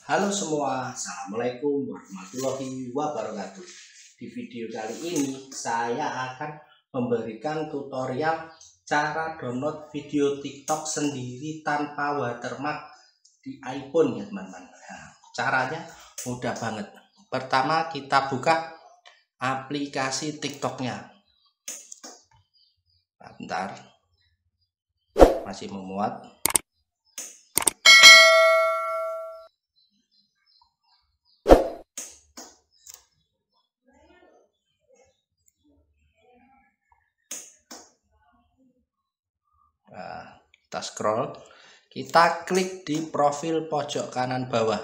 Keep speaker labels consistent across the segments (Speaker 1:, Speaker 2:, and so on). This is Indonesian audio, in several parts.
Speaker 1: Halo semua, Assalamualaikum warahmatullahi wabarakatuh. Di video kali ini saya akan memberikan tutorial cara download video TikTok sendiri tanpa watermark di iPhone ya teman-teman. Nah, caranya mudah banget. Pertama kita buka aplikasi TikToknya. Bentar, masih memuat. Nah, kita scroll, kita klik di profil pojok kanan bawah.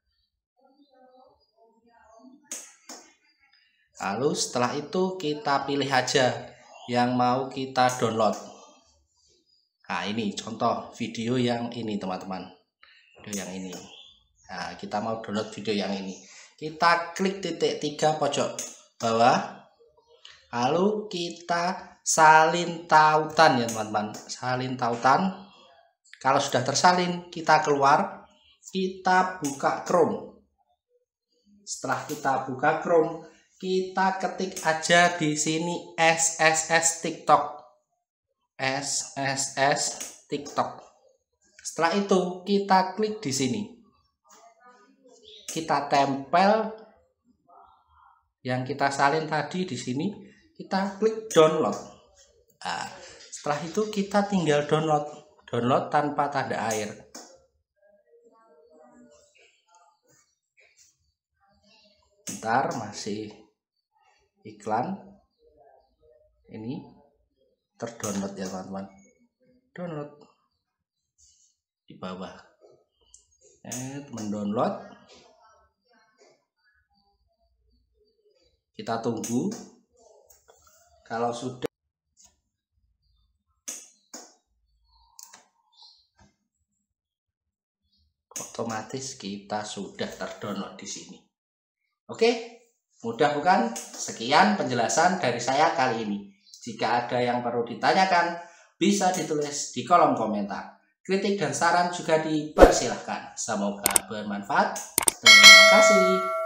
Speaker 1: Lalu setelah itu kita pilih aja yang mau kita download. Nah ini contoh video yang ini teman-teman, video yang ini. Nah kita mau download video yang ini, kita klik titik 3 pojok bawah, lalu kita salin tautan ya teman-teman, salin tautan. Kalau sudah tersalin kita keluar, kita buka Chrome. Setelah kita buka Chrome, kita ketik aja di sini SSS TikTok. SSS TikTok. Setelah itu kita klik di sini. Kita tempel yang kita salin tadi di sini, kita klik download. Nah, setelah itu kita tinggal download tanpa tanda air. Bentar, masih iklan. Ini terdownload ya teman-teman. Download di bawah. Mendownload. Kita tunggu. Kalau sudah, otomatis kita sudah terdownload di sini. Oke, mudah bukan? Sekian penjelasan dari saya kali ini. Jika ada yang perlu ditanyakan, bisa ditulis di kolom komentar. Kritik dan saran juga dipersilahkan. Semoga bermanfaat. Terima kasih.